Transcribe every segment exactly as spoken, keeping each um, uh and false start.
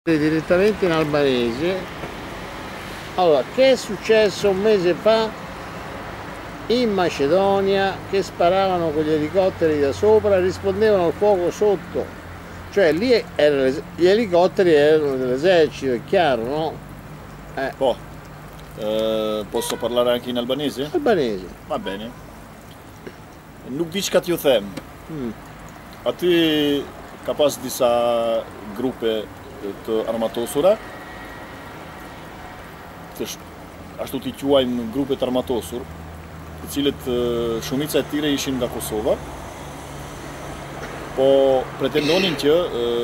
Direttamente in albanese. Allora, che è successo un mese fa in Macedonia? Che sparavano con gli elicotteri da sopra e rispondevano al fuoco sotto, cioè lì erano, gli elicotteri erano dell'esercito, è chiaro, no? Eh. Oh, eh, posso parlare anche in albanese? Albanese. Va bene. Nuk di çka t'ju them. Mm. Aty ka pas disa grupe të armatosura, të ashtu t'i quajmë grupe të armatosur, të cilët shumica e tyre ishin nga Kosova, po pretendonin që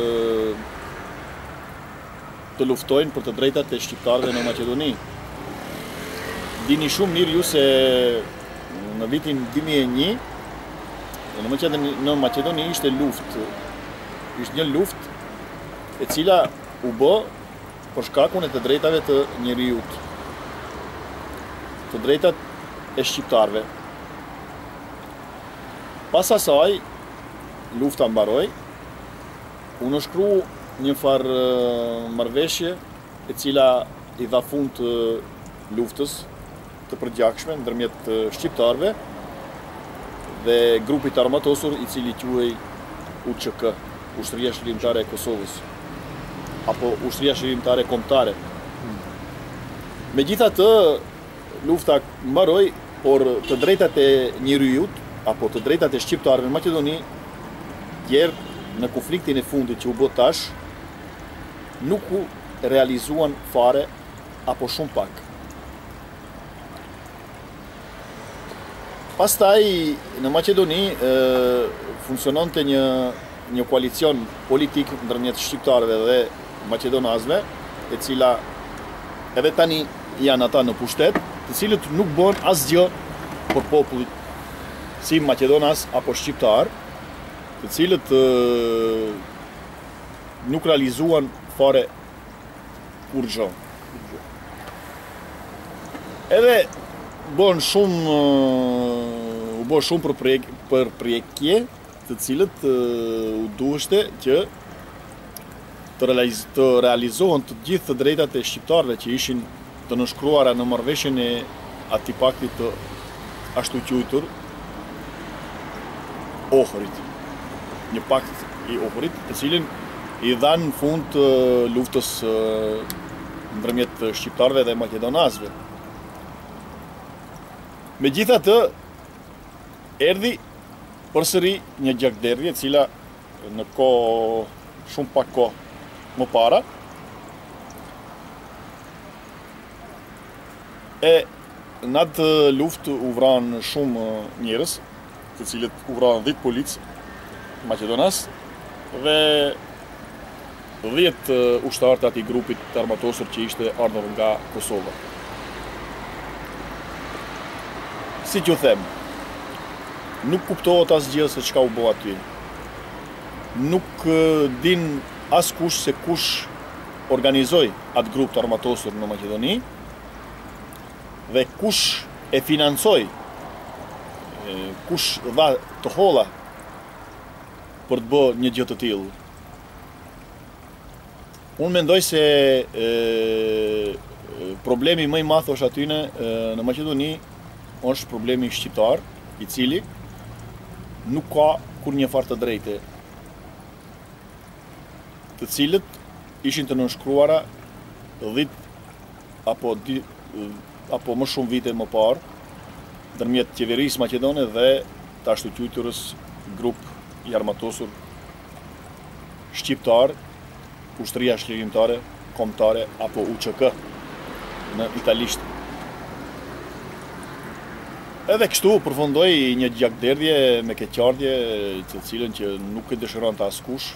të luftojnë për të drejtat e shqiptarëve në Maqedoni. Dini shumë mirë ju se në vitin dy mijë e një në Maqedoni, në Maqedoni ishte luftë, ishte një luftë e cila u bë për shkakun e të drejtave të njerëzit, të drejtat e shqiptarëve. Pas asaj, lufta mbaroi, u nënshkru një farë marrëveshje e cila i dha fund të luftës të përgjakshme ndërmjet shqiptarëve dhe grupit armatosur i cili quhej U Q K, Ushtria Shërimtare e Kosovës, apo Ushtria Shërimtare Kombëtare. Megjithatë, lufta mbaroi, por të drejtat e njerëzit apo të drejtat e shqiptarëve në Maqedoni, djerë në konfliktin e fundit që u bë tash, nuk u realizuan fare apo shumë pak. Pastaj në Maqedoni funksiononte një një koalicion politik ndërmjet shqiptarëve dhe maqedonasve, e cila edhe tani janë ata në pushtet, të cilët nuk bën asgjë për popullit, si maqedonas apo shqiptar, të cilët uh, nuk realizuan fare kur gjë. Edhe bën shumë uh, u bë shumë për projek, për projektje, të cilët uh, u duheshte që të, realiz, të realizohen të gjithë të drejtat e shqiptarëve që ishin të nënshkruara në marrëveshjen e atij pakti të ashtu quajtur Ohrit. Një pakt i Ohrit, të cilin i dhanë në fund të luftës ndërmjet shqiptarëve dhe maqedonasëve. Megjithatë, erdhi përsëri një gjakderdhje e cila në kohë shumë pak kohë më para e në atë luftë u vranë shumë njerëz, të cilët u vranë dhjetë policë maqedonas dhe dhjetë ushtarë të atij grupit të armatosur që ishte ardhur nga Kosova. Si t'ju them, nuk kuptohet asgjë se çka u bë aty. Nuk din askush se kush organizoi atë grup të armatosur në Maqedoni dhe kush e financoi, kush dha të holla për të bërë një gjë të tillë. Unë mendoj se e, problemi më i madh është aty në, në Maqedoni është problemi shqiptar, i cili nuk ka kur një farë të drejte, të cilët ishin të nënshkruara dhjetë apo, di, apo më shumë vite më parë, ndërmjet qeverisë maqedone dhe të ashtu quajturës grup i armatosur shqiptar, Ushtria Shërimtare Kombëtare apo U Q K në italisht. Edhe kështu përfundoi një gjakderdhje me keqardhje, të cilën që nuk e dëshironte askush,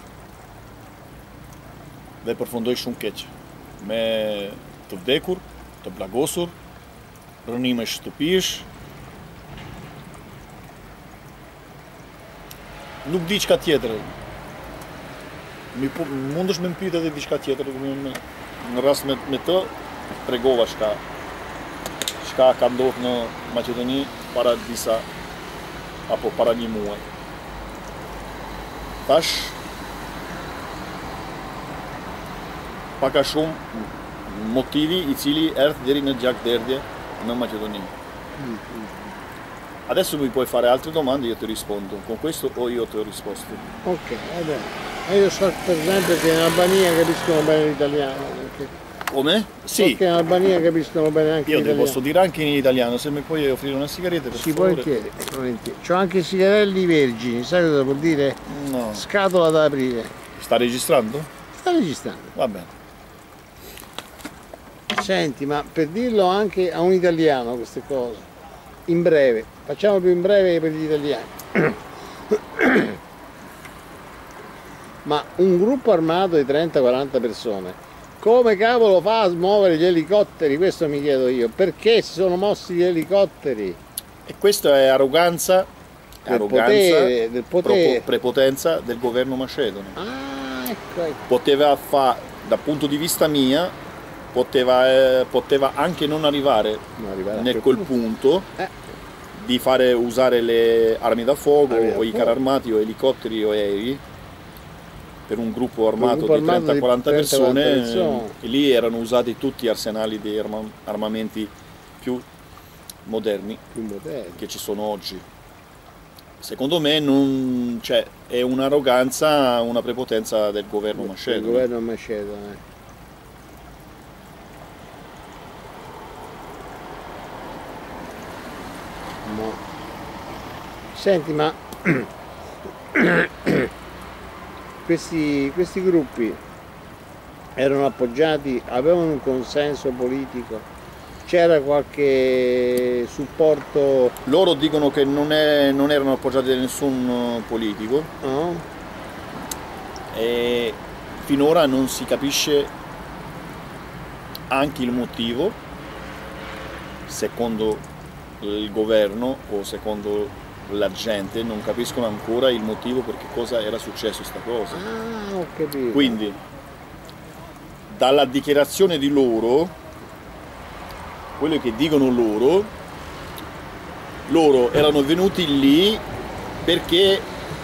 dhe përfundoi shumë keq, me të vdekur, të plagosur, rënime shtëpish. Nuk di çka tjetër. Mi po, mundesh me më pyet edhe diçka tjetër, në rast me, me të tregova çka çka ka ndodhur në Maqedoni para disa apo para një muaj. Tash paka shumë motivi i cili erdhi deri në gjak derdhje në Maqedoni. Mm, mm. Adesso mi puoi fare altre domande, io ti rispondo. Con questo o io ti ho risposto. Ok, va bene. E io so per esempio che in Albania capiscono bene l'italiano. Perché... Come? So Sì. che in Albania capiscono bene anche Io te l'italiano. posso dire anche in italiano, se mi puoi offrire una sigaretta per Sì, favore. volentieri, volentieri. C'ho anche i sigarelli vergini, sai cosa vuol dire? No. Scatola da aprire. Sta registrando? Sta registrando. Va bene. Senti, ma per dirlo anche a un italiano queste cose, in breve, facciamo più in breve per gli italiani. Ma un gruppo armato di trenta quaranta persone, come cavolo fa a smuovere gli elicotteri? Questo mi chiedo io. Perché si sono mossi gli elicotteri? E questa è arroganza, Del arroganza, potere, del potere. propo- prepotenza del governo macedone. Ah, ecco, ecco. Poteva fare, dal punto di vista mia, poteva, eh, poteva anche non arrivare Non arrivare a nel quel quel punto Eh, di fare usare le armi da fuoco Armi da o i fuoco. carri armati o elicotteri o aerei per un gruppo armato gruppo di armato trenta di quaranta trenta quaranta persone, persone. e lì erano usati tutti arsenali di arma- armamenti più moderni più moderno. che ci sono oggi. Secondo me non, cioè, è un'arroganza, una prepotenza del governo Il macedone. governo macedone. Mo. Senti, ma questi, questi gruppi erano appoggiati, avevano un consenso politico? C'era qualche supporto? Loro dicono che non, è- non erano appoggiati da nessun eh, politico No? e finora non si capisce anche il motivo, secondo il governo o secondo la gente, non capiscono ancora il motivo per che cosa era successo sta cosa. Ah, ho capito. Quindi, dalla dichiarazione di loro, quello che dicono loro, loro erano venuti lì perché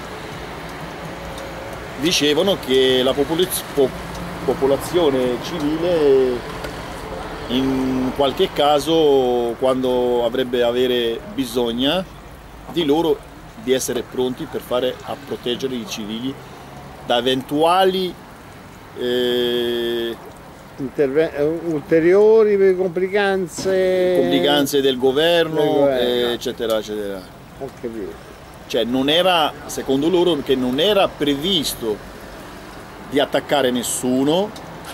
dicevano che la popolaz- po- popolazione civile in qualche caso, quando avrebbe avere bisogno di loro, di essere pronti per fare a proteggere i civili da eventuali eh, Interve- eh, ulteriori complicanze? complicanze del governo, Del governo. eh, eccetera, eccetera. Ho capito. Cioè non era, secondo loro, che non era previsto di attaccare nessuno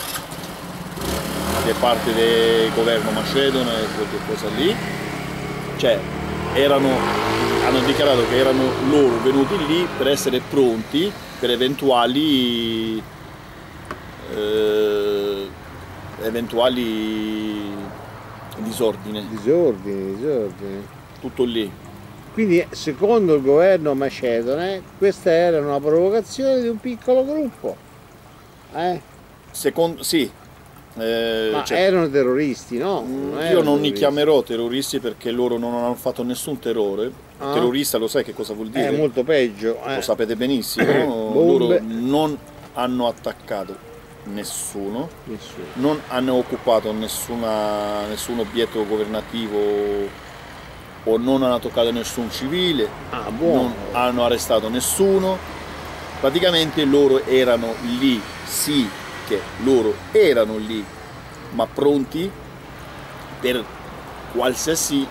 da parte del governo macedone e quelle cose lì. Cioè erano, hanno dichiarato che erano loro venuti lì per essere pronti per eventuali eh, eventuali disordini. Disordini, disordini. Tutto lì. Quindi, secondo il governo macedone, questa era una provocazione di un piccolo gruppo. Eh? Secondo, sì. Eh, Ma cioè, erano terroristi, no? mm, Non io erano non li terroristi. chiamerò terroristi perché loro non hanno fatto nessun terrore. Ah. Terrorista lo sai che cosa vuol dire? È molto peggio. Eh. Lo sapete benissimo. Bombe. Loro non hanno attaccato nessuno, Nessuno. non hanno occupato nessuna, nessun obietto governativo o non hanno toccato nessun civile, Ah, buono. non hanno arrestato nessuno. Praticamente loro erano lì, sì che loro erano lì, ma pronti per qualsiasi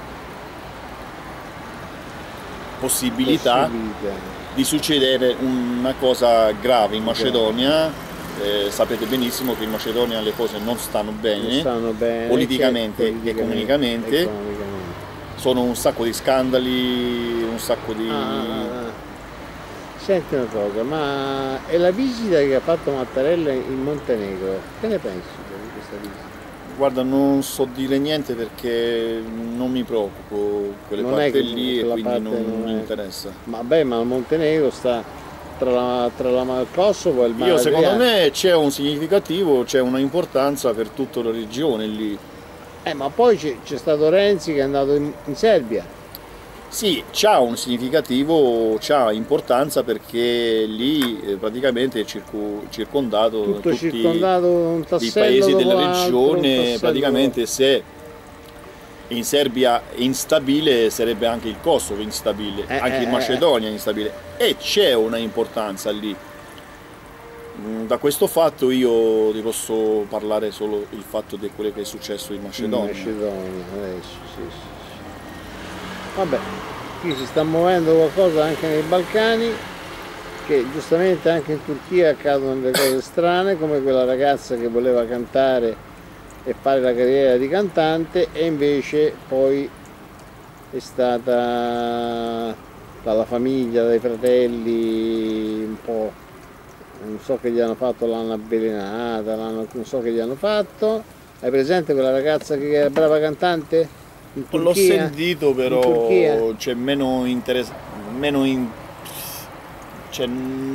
possibilità Possibilità. di succedere una cosa grave in Macedonia. Eh, sapete benissimo che in Macedonia le cose non stanno bene, Non stanno bene, politicamente certo, e economicamente. economicamente. Sono un sacco di scandali, un sacco di... Ah, ah, ah. Senti una cosa, ma è la visita che ha fatto Mattarella in Montenegro, che ne pensi di questa visita? Guarda, non so dire niente perché non mi preoccupo quelle Non è parti che lì e quella quindi parte non, non mi è- interessa. Ma beh, ma il Montenegro sta tra, la, tra la, il Kosovo e il Mare Io secondo Adriatico. me c'è un significativo, c'è una importanza per tutta la regione lì. Eh, ma poi c'è, c'è stato Renzi che è andato in, in Serbia. Sì, c'ha un significativo, c'ha importanza perché lì eh, praticamente è circo, circondato Tutto tutti circondato da un i tassello paesi della dopo l'altro, un regione, tassello praticamente se in Serbia è instabile sarebbe anche il Kosovo instabile, Eh, anche eh, in Macedonia è instabile e c'è una importanza lì. Mm, Da questo fatto io ti posso parlare solo il fatto di quello che è successo in in Macedonia. Macedonia adesso, sì, sì, sì. Vabbè, qui si sta muovendo qualcosa anche nei Balcani, che giustamente anche in Turchia accadono delle cose strane, come quella ragazza che voleva cantare e fare la carriera di cantante e invece poi è stata dalla famiglia, dai fratelli un po', non so che gli hanno fatto, l'hanno avvelenata, l'hanno, non so che gli hanno fatto. Hai presente quella ragazza che era brava cantante? In Non l'ho Turchia? sentito, In Turchia? però c'è meno interesse, meno in... c'è...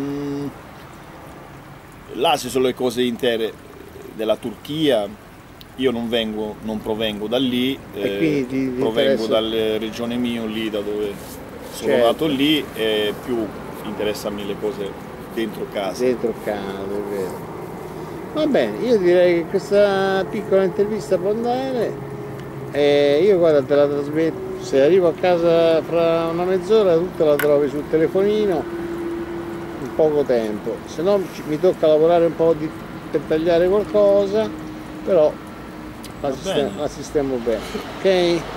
là ci sono le cose intere della Turchia. Io non vengo, non provengo da lì, E eh, quindi ti- ti provengo interessa- dalla regione mio, lì da dove sono Certo. nato lì, e più interessano le cose dentro casa. Dentro casa, è vero. Va bene, io direi che questa piccola intervista può andare. E io guarda te la trasmetto, se arrivo a casa fra una mezz'ora tutta la trovi sul telefonino in poco tempo, se no ci- mi tocca lavorare un po' di, per tagliare qualcosa, però la, Va sistemo, bene. la sistemo bene, ok?